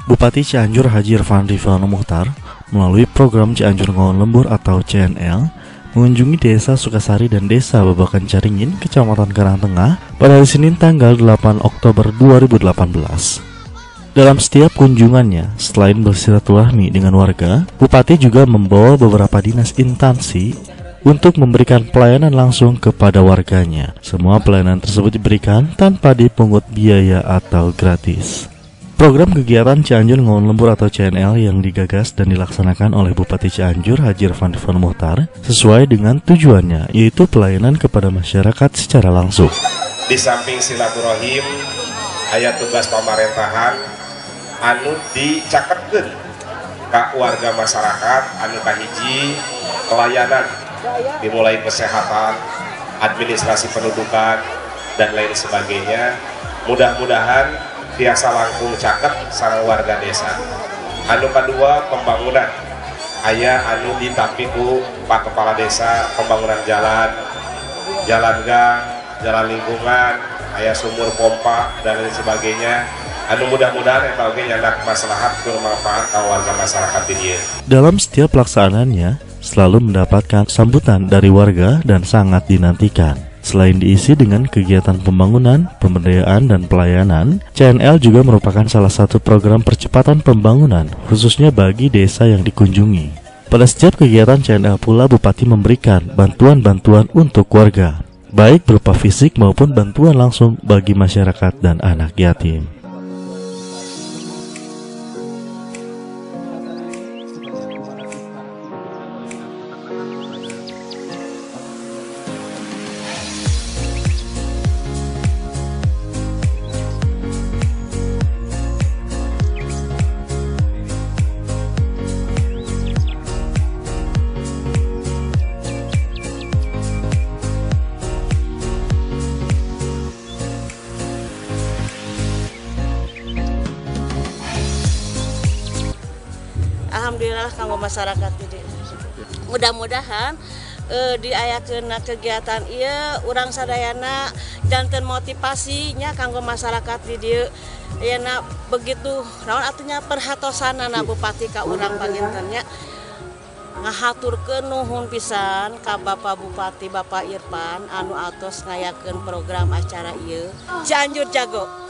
Bupati Cianjur Haji Irfan Rifano Muchtar melalui program Cianjur Ngawon Lembur atau CNL mengunjungi Desa Sukasari dan Desa Babakan Caringin, Kecamatan Karangtengah pada hari Senin tanggal 8 Oktober 2018. Dalam setiap kunjungannya, selain bersilaturahmi dengan warga, Bupati juga membawa beberapa dinas instansi untuk memberikan pelayanan langsung kepada warganya. Semua pelayanan tersebut diberikan tanpa dipungut biaya atau gratis. Program kegiatan Cianjur Ngawon Lembur atau CNL yang digagas dan dilaksanakan oleh Bupati Cianjur Haji Irfan Rifano Muchtar sesuai dengan tujuannya, yaitu pelayanan kepada masyarakat secara langsung. Di samping silaturahim, aya tugas pemerintahan anu dicakekeun ka warga masyarakat anu kahiji pelayanan dimulai kesehatan, administrasi pendudukan dan lain sebagainya. Mudah-mudahan biasa langkung caket sareng warga desa. Anu kedua pembangunan, aya anu ditapi ku Pak Kepala Desa, pembangunan jalan gang, jalan lingkungan, aya sumur pompa dan lain sebagainya. Anu mudah-mudahan eta oge nyandak maslahat keur manfaat ka warga masyarakat di dieu. Dalam setiap pelaksanaannya selalu mendapatkan sambutan dari warga dan sangat dinantikan. Selain diisi dengan kegiatan pembangunan, pemberdayaan, dan pelayanan, CNL juga merupakan salah satu program percepatan pembangunan, khususnya bagi desa yang dikunjungi. Pada setiap kegiatan CNL pula Bupati memberikan bantuan-bantuan untuk warga, baik berupa fisik maupun bantuan langsung bagi masyarakat dan anak yatim. Alhamdulillah kanggo masyarakat jadi mudah-mudahan diayakeun kegiatan ieu urang sadayana janten motivasinya kanggo masyarakat di dieu yeuna begitu naon atunya perhatosanana Bupati ka urang pangintennya ngahaturkeun nuhun pisan ka Bapak Bupati Bapak Irfan anu atos ngayakeun program acara ieu Cianjur Jago.